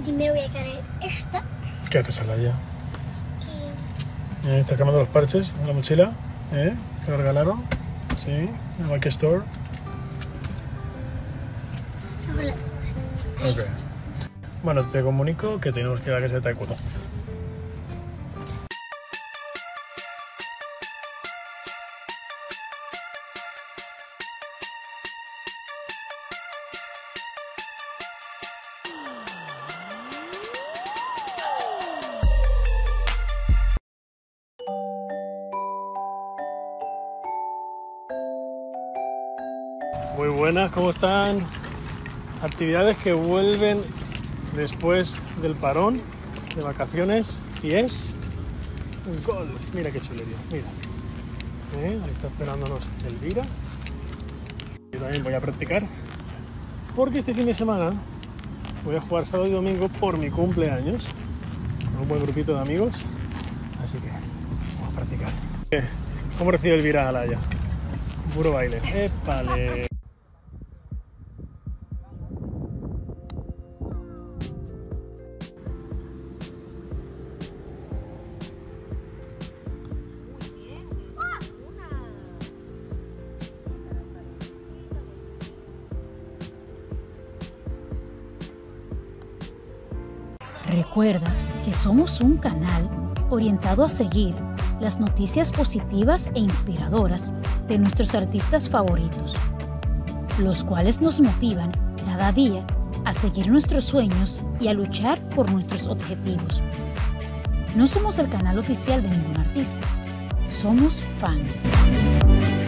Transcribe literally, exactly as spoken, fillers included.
Primero voy a cargar esta. ¿Qué haces, Alaya? Que... ¿Eh? ¿Estás cambiando los parches de la mochila? ¿Eh? ¿Te lo regalaron? Sí, en el Bike Store. Hola. Ok. Bueno, te comunico que tenemos que ir a la clase de taekwondo. Muy buenas, ¿cómo están? Actividades que vuelven después del parón de vacaciones y es un golf. Mira qué chulería, mira. ¿Eh? Ahí está esperándonos Elvira. Yo también voy a practicar porque este fin de semana voy a jugar sábado y domingo por mi cumpleaños con un buen grupito de amigos, así que vamos a practicar. ¿Cómo recibe Elvira a Alaya? Puro baile. ¡Épale! Recuerda que somos un canal orientado a seguir las noticias positivas e inspiradoras de nuestros artistas favoritos, los cuales nos motivan cada día a seguir nuestros sueños y a luchar por nuestros objetivos. No somos el canal oficial de ningún artista, somos fans.